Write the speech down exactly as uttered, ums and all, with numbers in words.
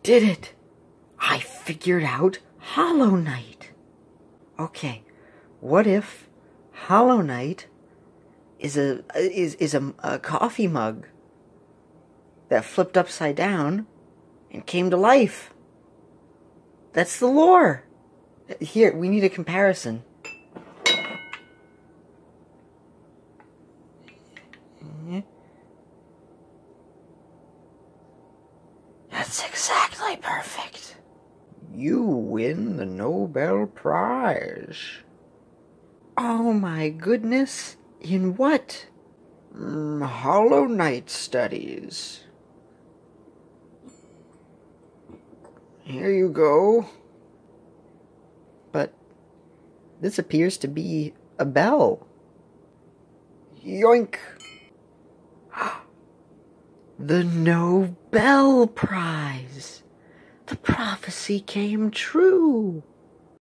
did it! I figured out Hollow Knight. Okay, what if Hollow Knight is a is is a, a coffee mug that flipped upside down and came to life? That's the lore. Here, we need a comparison. That's exactly perfect. You win the Nobel Prize. Oh my goodness. In what? Mm, Hollow Knight studies. Here you go. But this appears to be a bell. Yoink! The Nobel Prize! The prophecy came true!